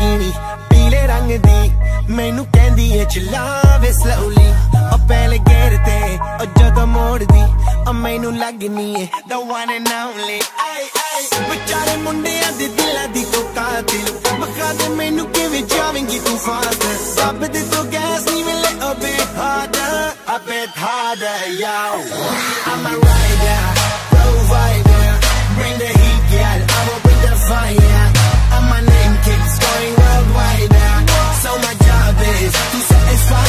Lamborghini पीले रंग दी मैनू कहंदी है चलावे slowly ओ पहले गेर ते ओ जदों मोड़ दी ओ मैनू लगनी है the one and only ay ay बेचारे मुंडियां दे दिलां दी तो कातिल बखा दे मैनू किवें जावेंगी तू फास्ट सब दे तो गैस नहीं मिले a bit harder yo I'm a rider provider bring the heat girl I will bring the fire and my name keeps going worldwide so my job is to satisfy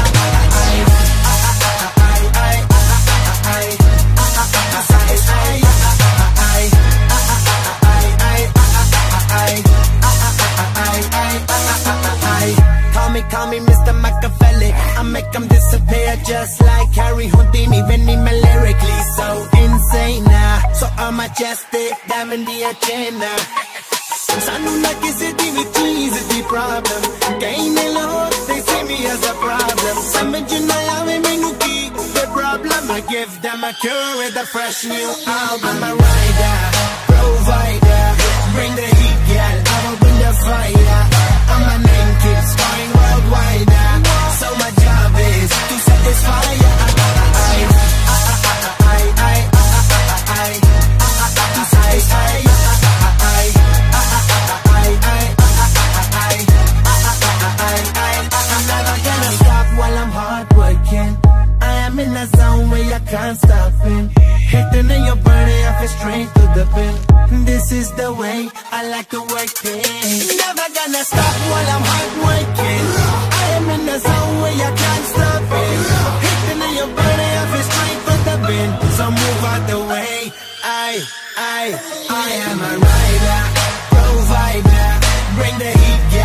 Call me Mr. Machiavelli I make them disappear just like Harry Houdini When me lyrically so insane So I'm majestic, diamond the agenda Sanu na kisi di vi cheese di problem Kahin lo, they see me as a problem Samajh na aave mainu ki the problem I give them a cure with a fresh new album I'm a rider, provider Bring the heat, girl, I will bring the fire And my name keeps going worldwide So my job is to satisfy in a zone where you can't stop it Hitting in your body, I feel straight to the pin This is the way I like to work it Never gonna stop while I'm hard working I am in a zone where you can't stop it Hitting in your body, I feel straight to the pin So move out the way I am a rider, provider Bring the heat